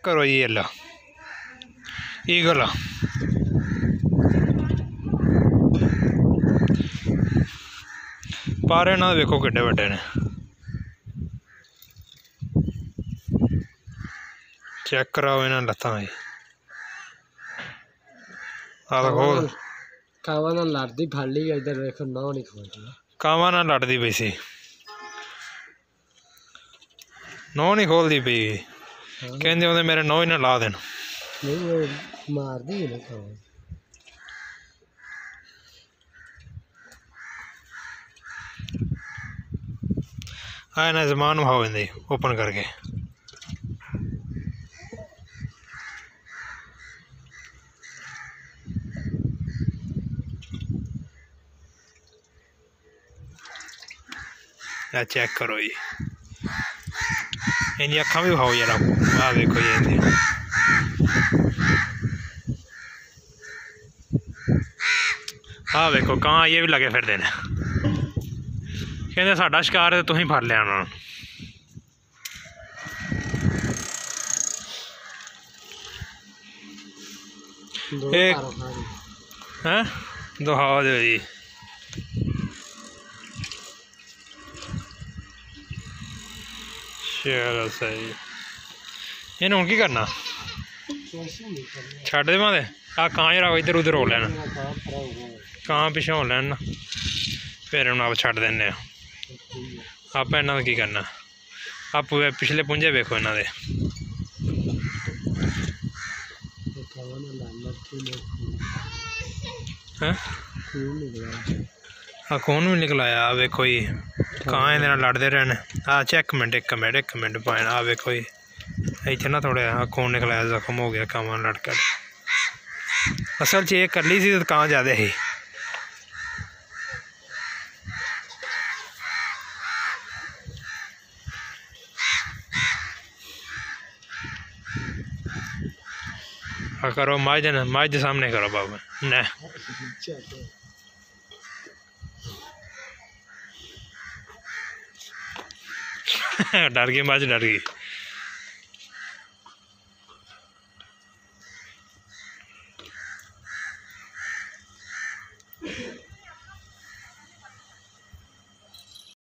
करो जी ला ईगल पारे ना देखो किड्डे वड्डे ने चेक कराओ इन्हें लत्तां भाई कावा ना लड़दी फड़ ली इधर देखो नौ नहीं खोलती कावा ना लड़दी पई सी नौ नहीं खोलती पई कहंदे ओंदे मेरे नौ ही ना ला देन नहीं वो मार दी है ना कावा आए ना जमान भाव इंदे ओपन करके चेक करो जी इन अखा भी खाओ यार आ देखो जी इन आ देखो कहाँ ये भी लगे फिरते हैं कहते साडा शिकार है तुसीं फड़ लिया उन्होंने हैं दोहाओ दो जी चलो सही इन्हें हूँ की करना छड्ड देवां ते आ कां जरा इधर उधर हो लैन कां पिछे हो लैन फिर हूँ आप छड्ड देने आप इन्हों का की करना आप पिछले पुंजे वेखो इन्हों दे खून भी निकलाया आ वेखो जी कां ये लड़ते रहने अच्छा एक मिनट पाए आ वेखो जी इतने ना थोड़े खून निकलाया जख्म हो गया कां लड़कर असल च ये कली सी तो कां ज़्यादा ही करो मझ सामने करो बाबा न डर गई मझ डर गई।